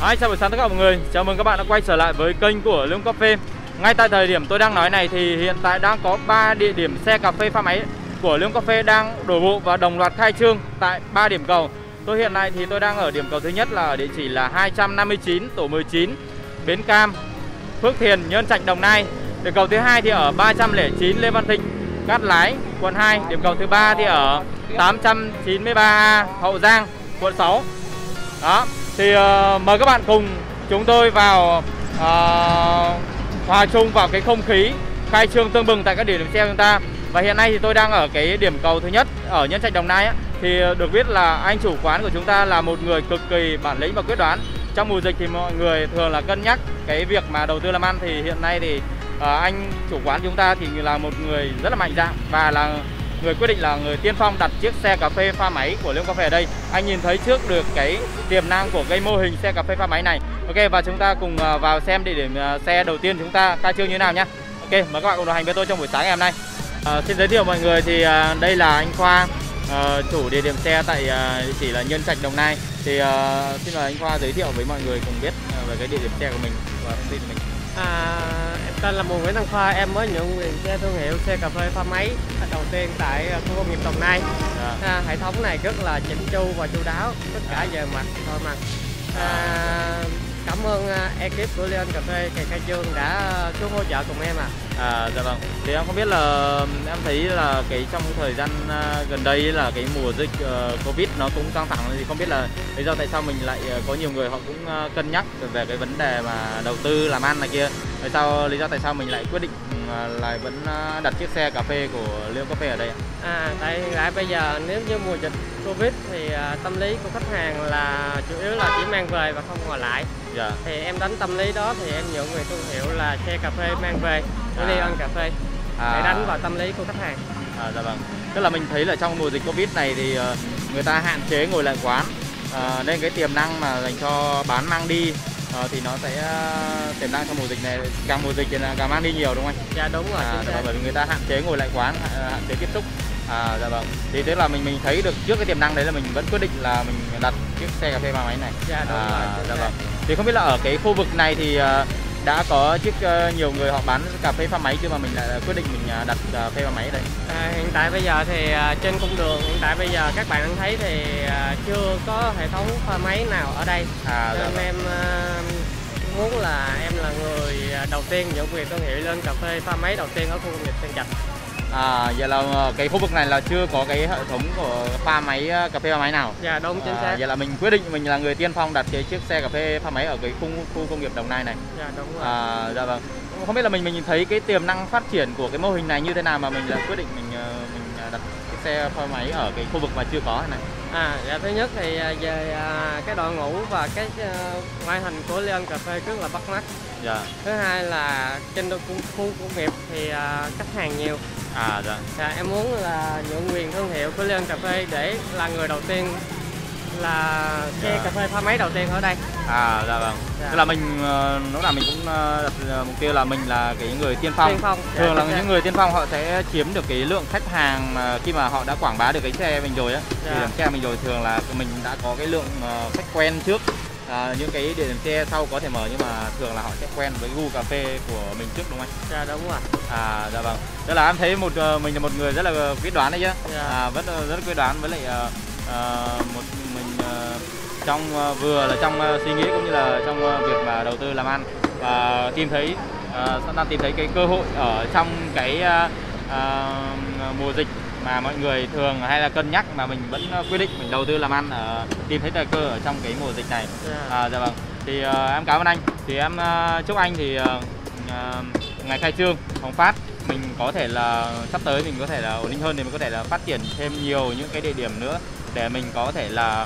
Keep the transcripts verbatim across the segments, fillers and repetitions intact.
Hi, chào buổi sáng tất cả mọi người. Chào mừng các bạn đã quay trở lại với kênh của Lương Cà Phê. Ngay tại thời điểm tôi đang nói này thì hiện tại đang có ba địa điểm xe cà phê pha máy của Lương Cà Phê đang đổ bộ và đồng loạt khai trương tại ba điểm cầu. Tôi hiện nay thì tôi đang ở điểm cầu thứ nhất là ở địa chỉ là hai trăm năm mươi chín tổ mười chín Bến Cam, Phước Thiền, Nhân Trạch, Đồng Nai. Điểm cầu thứ hai thì ở ba trăm lẻ chín Lê Văn Thịnh, Cát Lái, quận hai. Điểm cầu thứ ba thì ở tám trăm chín mươi ba A Hậu Giang, quận sáu. Đó, thì uh, mời các bạn cùng chúng tôi vào uh, hòa chung vào cái không khí khai trương tưng bừng tại các địa điểm xe của chúng ta. Và hiện nay thì tôi đang ở cái điểm cầu thứ nhất ở Nhân Trạch, Đồng Nai á. Thì được biết là anh chủ quán của chúng ta là một người cực kỳ bản lĩnh và quyết đoán. Trong mùa dịch thì mọi người thường là cân nhắc cái việc mà đầu tư làm ăn, thì hiện nay thì uh, anh chủ quán chúng ta thì là một người rất là mạnh dạn và là người quyết định, là người tiên phong đặt chiếc xe cà phê pha máy của Lương Cà Phê ở đây. Anh nhìn thấy trước được cái tiềm năng của cái mô hình xe cà phê pha máy này. Ok, và chúng ta cùng vào xem địa điểm xe đầu tiên chúng ta khai trương như thế nào nhé. Ok, mời các bạn cùng đồng hành với tôi trong buổi sáng ngày hôm nay. À, xin giới thiệu mọi người thì à, đây là anh Khoa, à, chủ địa điểm xe tại à, địa chỉ là Nhân Trạch, Đồng Nai. Thì à, xin mời anh Khoa giới thiệu với mọi người cùng biết à, về cái địa điểm xe của mình và thông tin của mình. À, em tên là Nguyễn Đăng Khoa, em mới nhận quyền xe thương hiệu xe cà phê pha máy đầu tiên tại khu công nghiệp Đồng Nai. À. À, hệ thống này rất là chỉnh chu và chu đáo, tất cả về mặt mọi mặt. À, cảm ơn uh, ekip của Leon Cà Phê Kỳ Khai Trương đã xuống hỗ trợ cùng em ạ. À. À, dạ vâng. Thì em không biết là em thấy là cái trong thời gian uh, gần đây là cái mùa dịch uh, Covid nó cũng căng thẳng, thì không biết là lý do tại sao mình lại uh, có nhiều người họ cũng uh, cân nhắc về cái vấn đề mà đầu tư làm ăn này kia. Tại sao lý do tại sao mình lại quyết định uh, lại vẫn uh, đặt chiếc xe cà phê của Leon Cà Phê ở đây ạ? À, tại hiện tại bây giờ nếu như mùa dịch Covid thì uh, tâm lý của khách hàng là chủ yếu là chỉ mang về và không ngồi lại. Dạ. Thì em đánh tâm lý đó thì em nhận quyền thương hiệu là xe cà phê mang về của À. Leon Cà Phê À. để đánh vào tâm lý của khách hàng. À, dạ vâng. Tức là mình thấy là trong mùa dịch Covid này thì uh, người ta hạn chế ngồi lại quán, uh, nên cái tiềm năng mà dành cho bán mang đi uh, thì nó sẽ uh, tiềm năng trong mùa dịch này, càng mùa dịch thì là càng mang đi nhiều đúng không anh? Dạ đúng rồi. À, dạ vâng, bởi vì người ta hạn chế ngồi lại quán, hạn chế tiếp xúc. À, dạ vâng. Thì tức là mình mình thấy được trước cái tiềm năng đấy là mình vẫn quyết định là mình đặt chiếc xe cà phê pha máy này. Dạ đúng à, rồi. Dạ vâng. Thì không biết là ở cái khu vực này thì uh, đã có chiếc uh, nhiều người họ bán cà phê pha máy chưa mà mình lại quyết định mình uh, đặt cà phê pha máy ở đây? À, hiện tại bây giờ thì uh, trên cung đường hiện tại bây giờ các bạn đang thấy thì uh, chưa có hệ thống pha máy nào ở đây. À, dạ nên vâng. em uh, muốn là em là người đầu tiên nhận quyền thương hiệu lên cà phê pha máy đầu tiên ở khu công nghiệp Nhân Trạch. À, vậy là cái khu vực này là chưa có cái hệ thống của pha máy cà phê pha máy nào? Dạ đúng, chính xác. À, vậy là mình quyết định mình là người tiên phong đặt cái chiếc xe cà phê pha máy ở cái khu khu công nghiệp Đồng Nai này. Dạ đúng rồi. À, dạ vâng. Không biết là mình mình thấy cái tiềm năng phát triển của cái mô hình này như thế nào mà mình là quyết định mình mình đặt cái xe pha máy ở cái khu vực mà chưa có này. À, dạ thứ nhất thì về à, cái đội ngũ và cái uh, ngoại hình của Leon Cà Phê rất là bắt mắt. Dạ. Thứ hai là trên khu, khu công nghiệp thì uh, khách hàng nhiều. À, dạ. Dạ, em muốn là nhận quyền thương hiệu của Leon Cà Phê để là người đầu tiên là xe Dạ. cà phê pha máy đầu tiên ở đây. À, dạ vâng. Dạ. Tức là mình lúc nào mình cũng đặt mục tiêu là mình là cái người tiên phong. Tiên phong. Thường Dạ, là những người tiên phong họ sẽ chiếm được cái lượng khách hàng mà khi mà họ đã quảng bá được cái xe mình rồi á. Dạ. Địa điểm xe mình rồi thường là mình đã có cái lượng khách quen trước. À, những cái địa điểm xe sau có thể mở nhưng mà thường là họ sẽ quen với gu cà phê của mình trước đúng không anh? Dạ đúng rồi. À, dạ vâng. Tức là em thấy một mình là một người rất là quyết đoán đấy chứ. Dạ. À, rất rất quyết đoán, với lại uh, một mình uh, trong uh, vừa là trong uh, suy nghĩ cũng như là trong uh, việc mà đầu tư làm ăn, và tìm thấy uh, đang tìm thấy cái cơ hội ở trong cái uh, uh, mùa dịch mà mọi người thường hay là cân nhắc mà mình vẫn quyết định mình đầu tư làm ăn, ở tìm thấy thời cơ ở trong cái mùa dịch này. Yeah. À, dạ vâng. Thì uh, em cảm ơn anh. Thì em uh, chúc anh thì uh, uh, ngày khai trương Hồng Phát mình có thể là sắp tới mình có thể là ổn định hơn, thì mình có thể là phát triển thêm nhiều những cái địa điểm nữa để mình có thể là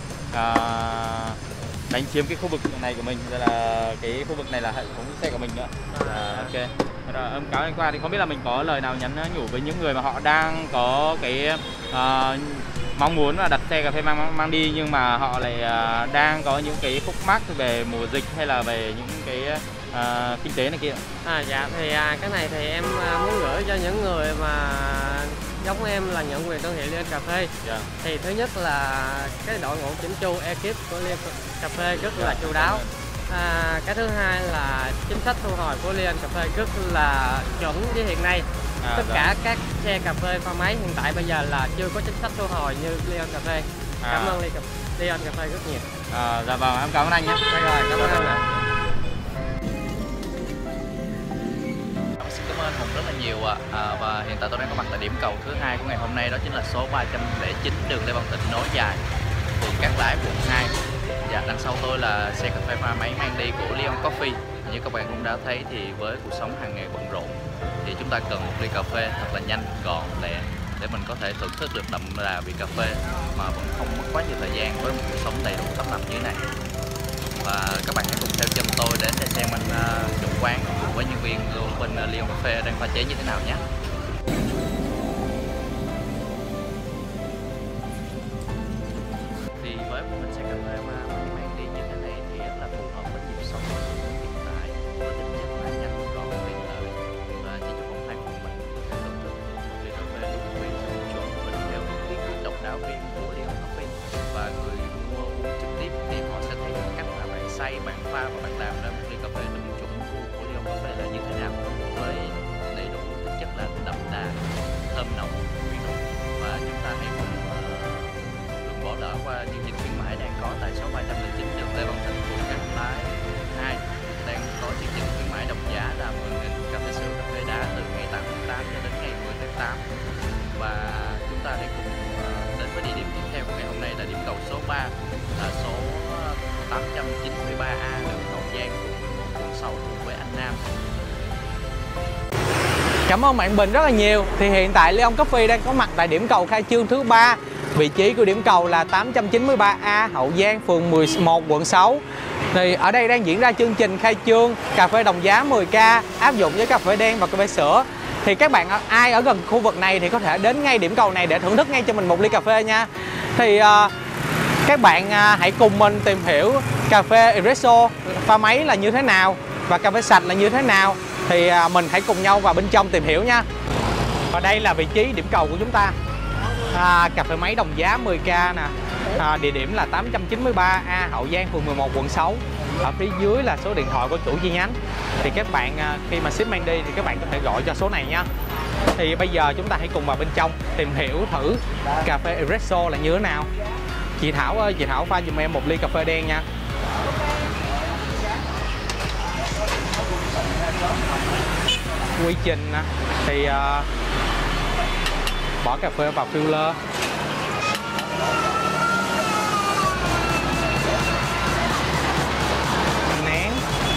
uh, đánh chiếm cái khu vực này của mình, là cái khu vực này là hệ thống xe của mình nữa. À, ok. Rồi, em cảm ơn anh Khoa. Thì không biết là mình có lời nào nhắn nhủ với những người mà họ đang có cái uh, mong muốn là đặt xe cà phê mang mang đi, nhưng mà họ lại uh, đang có những cái khúc mắc về mùa dịch hay là về những cái uh, kinh tế này kia? À, dạ thì à, cái này thì em muốn gửi cho những người mà giống em là nhận quyền thương hiệu Leon Cà Phê. Yeah. Thì thứ nhất là cái đội ngũ chỉnh chu, ekip của Leon Cà Phê rất yeah. là chu đáo. À, cái thứ hai là chính sách thu hồi của Lion Cà Phê rất là chuẩn với hiện nay. À, tất dạ. cả các xe cà phê pha máy hiện tại bây giờ là chưa có chính sách thu hồi như Lion Cà Phê. À. Cảm ơn Lion Cà Phê rất nhiều. À, dạ vâng, em cảm ơn anh nhé. Rồi, cảm ơn anh ạ. Xin cảm ơn Hùng rất là nhiều ạ. À, và hiện tại tôi đang có mặt tại điểm cầu thứ hai của ngày hôm nay, đó chính là số ba trăm lẻ chín đường Lê Văn Thịnh nối dài, phường Cát Lái, quận hai. Dạ, đằng sau tôi là xe cà phê pha máy mang đi của Lion Coffee. Như các bạn cũng đã thấy thì với cuộc sống hàng ngày bận rộn thì chúng ta cần một ly cà phê thật là nhanh, gọn, lẹ để mình có thể thưởng thức được đậm đà vị cà phê mà vẫn không mất quá nhiều thời gian với một cuộc sống đầy đủ tấp nập như thế này. Và các bạn hãy cùng theo chân tôi đến để xem anh chủ quán cùng với nhân viên bên Lion Coffee đang pha chế như thế nào nhé. Thì với một mình xe cà phê mà mang đi như thế này thì rất là phù hợp với nhịp sống hiện tại, với tính chất là nhanh, gọn, tiện lợi và chỉ trong vòng hai phút mình có thể thưởng thức một ly cà phê đúng vị, chuẩn và theo hướng kiến thức độc đáo riêng của Lion Coffee. Và người mua uống trực tiếp thì họ sẽ thấy cách mà bạn xay, bạn pha và bạn làm ra một ly cà phê đúng chuẩn của, của Lion Coffee là như thế nào, với đầy đủ tính chất là đậm đà, thơm nồng, vị nồng. Và chúng ta hãy cùng đừng bỏ lỡ qua chương trình khuyến mãi đang có tại số ba trăm lẻ chín đường Lê Văn Thịnh, phường Cát Lái hai, đang có chương trình khuyến mãi đồng giá là mười nghìn cà phê sữa, cà phê đá từ ngày tám tháng tám cho đến ngày mười tháng tám. Và chúng ta hãy cùng đến với địa điểm tiếp theo của ngày hôm nay là điểm cầu số ba, là số tám trăm chín mươi ba A đường Hậu Giang, quận sáu cùng với anh Nam. Cảm ơn bạn Bình rất là nhiều. Thì hiện tại Lion Coffee đang có mặt tại điểm cầu khai trương thứ ba. Vị trí của điểm cầu là tám trăm chín mươi ba A Hậu Giang, phường mười một, quận sáu. Thì ở đây đang diễn ra chương trình khai trương cà phê đồng giá mười k áp dụng với cà phê đen và cà phê sữa. Thì các bạn ai ở gần khu vực này thì có thể đến ngay điểm cầu này để thưởng thức ngay cho mình một ly cà phê nha. Thì uh, các bạn uh, hãy cùng mình tìm hiểu cà phê espresso pha máy là như thế nào và cà phê sạch là như thế nào. Thì uh, mình hãy cùng nhau vào bên trong tìm hiểu nha. Và đây là vị trí điểm cầu của chúng ta. À, cà phê máy đồng giá mười k nè. À, địa điểm là tám trăm chín mươi ba A Hậu Giang, phường mười một, quận sáu. Ở phía dưới là số điện thoại của chủ chi nhánh. Thì các bạn khi mà ship mang đi thì các bạn có thể gọi cho số này nha. Thì bây giờ chúng ta hãy cùng vào bên trong tìm hiểu thử cà phê espresso là như thế nào. Chị Thảo ơi, chị Thảo pha giùm em một ly cà phê đen nha. Quy trình thì uh, bỏ cà phê vào filler, nén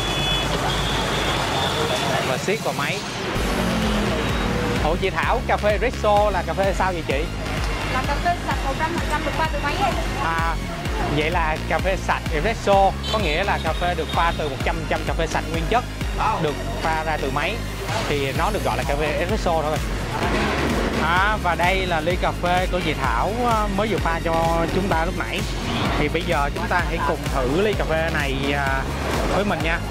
và siết vào máy. Ủa chị Thảo, cà phê espresso là cà phê sao vậy chị? Là cà phê sạch một trăm phần trăm được pha từ máy em. À, vậy là cà phê sạch espresso có nghĩa là cà phê được pha từ một trăm phần trăm cà phê sạch nguyên chất, được pha ra từ máy thì nó được gọi là cà phê espresso thôi. À, và đây là ly cà phê của chị Thảo mới vừa pha cho chúng ta lúc nãy. Thì bây giờ chúng ta hãy cùng thử ly cà phê này với mình nha.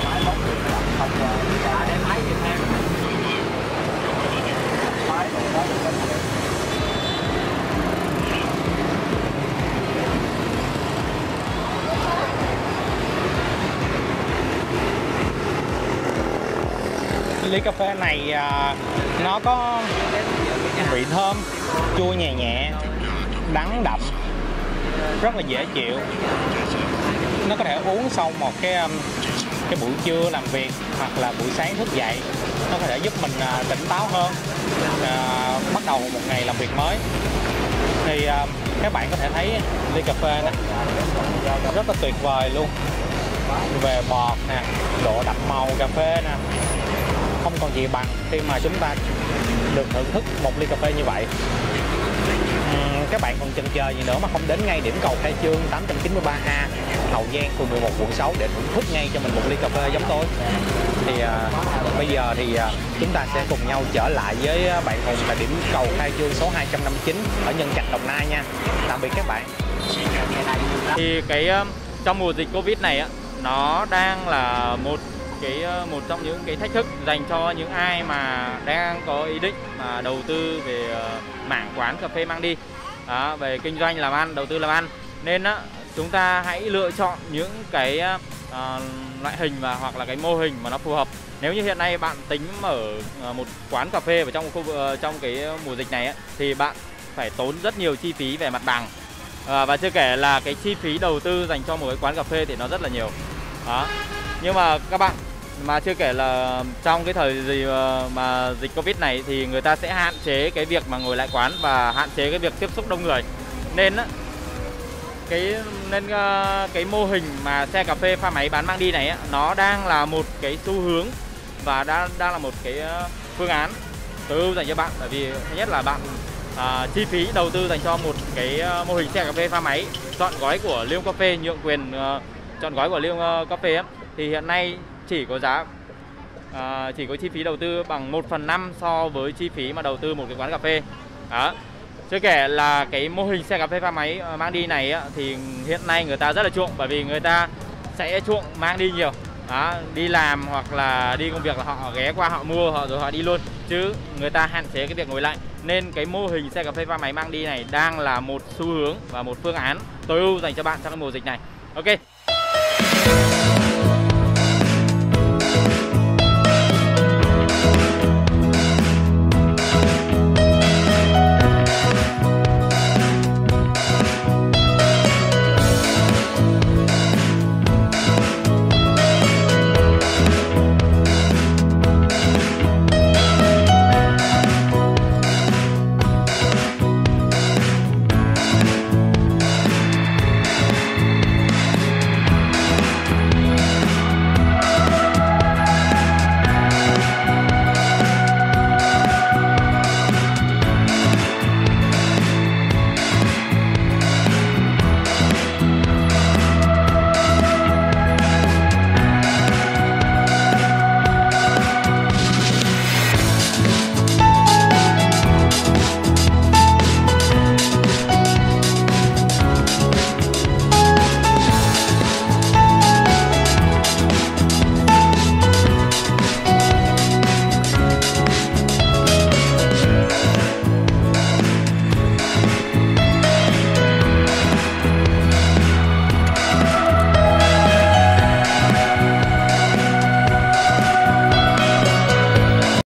Ly cà phê này à, nó có vị thơm, chua nhẹ nhẹ, đắng đậm, rất là dễ chịu. Nó có thể uống sau một cái cái buổi trưa làm việc hoặc là buổi sáng thức dậy, nó có thể giúp mình à, tỉnh táo hơn, à, bắt đầu một ngày làm việc mới. Thì à, các bạn có thể thấy ly cà phê này rất là tuyệt vời luôn, về bọt nè, độ đậm màu cà phê nè, không còn gì bằng khi mà chúng ta được thưởng thức một ly cà phê như vậy. Uhm, các bạn còn chần chờ gì nữa mà không đến ngay điểm cầu khai trương tám trăm chín mươi ba A Hậu Giang, phường mười một, quận sáu để thưởng thức ngay cho mình một ly cà phê giống tôi. Thì à, bây giờ thì à, chúng ta sẽ cùng nhau trở lại với bạn Hùng tại điểm cầu khai trương số hai trăm năm mươi chín ở Nhân Trạch, Đồng Nai nha. Tạm biệt các bạn. Thì cái trong mùa dịch Covid này á, nó đang là một cái một trong những cái thách thức dành cho những ai mà đang có ý định mà đầu tư về mảng quán cà phê mang đi, đó, về kinh doanh làm ăn, đầu tư làm ăn. Nên á, chúng ta hãy lựa chọn những cái à, loại hình và hoặc là cái mô hình mà nó phù hợp. Nếu như hiện nay bạn tính mở một quán cà phê ở trong khu trong cái mùa dịch này ấy, thì bạn phải tốn rất nhiều chi phí về mặt bằng, à, và chưa kể là cái chi phí đầu tư dành cho một cái quán cà phê thì nó rất là nhiều. Đó. Nhưng mà các bạn, mà chưa kể là trong cái thời gì mà dịch Covid này thì người ta sẽ hạn chế cái việc mà ngồi lại quán và hạn chế cái việc tiếp xúc đông người. Nên á, cái nên cái mô hình mà xe cà phê pha máy bán mang đi này á, nó đang là một cái xu hướng và đang đang là một cái phương án tối ưu dành cho bạn. Bởi vì thứ nhất là bạn à, chi phí đầu tư dành cho một cái mô hình xe cà phê pha máy chọn gói của Liêm Cà Phê, nhượng quyền uh, chọn gói của Liêm Cà Phê ấy, thì hiện nay chỉ có giá à, chỉ có chi phí đầu tư bằng một phần năm so với chi phí mà đầu tư một cái quán cà phê. Đó. Chưa kể là cái mô hình xe cà phê pha máy mang đi này á, thì hiện nay người ta rất là chuộng, bởi vì người ta sẽ chuộng mang đi nhiều. Đó, đi làm hoặc là đi công việc là họ ghé qua họ mua họ rồi họ đi luôn, chứ người ta hạn chế cái việc ngồi lại. Nên cái mô hình xe cà phê pha máy mang đi này đang là một xu hướng và một phương án tối ưu dành cho bạn trong cái mùa dịch này. Ok.